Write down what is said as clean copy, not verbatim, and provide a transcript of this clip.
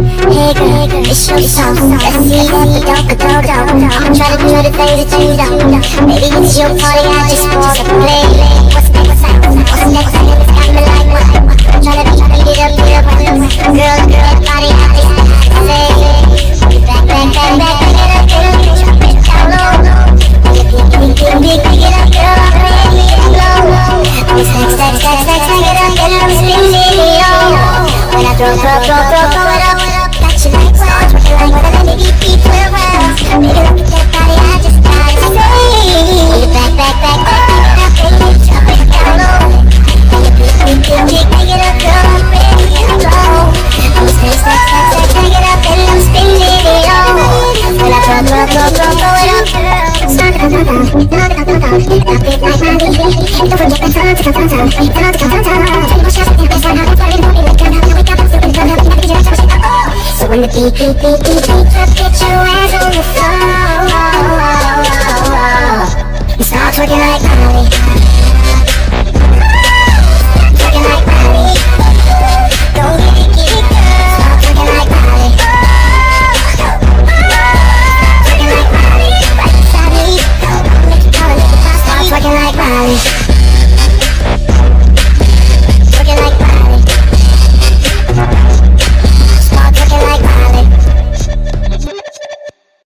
Hey girl, it's your song. Let's see that you don't go. Try to do the things that you don't. Maybe it's your party, I just wanna play. What's next? What's next? It's got me like what? Tryna beat it up, girl, body, I just say. Back, it up, drop it down low. Pick it up, girl, I'm ready to blow. Stack it up, and I'm spinning it on. When I throw it up, got you like wow, twerking like what a baby around. Baby, look at that body, I just gotta say. Back, drop it down low. Pick it up, girl, I'm ready to blow. Stack it up, and I'm spinning it on. When I throw it up, girl. Knock it down. Got big like my baby. Don't forget the time. So when the beat, get your ass on the floor. And start twerking like Molly. Twerking like Molly. Don't get it, girl. Start twerking like Molly. Twerking like Molly. Right beside me. Start twerking like Molly.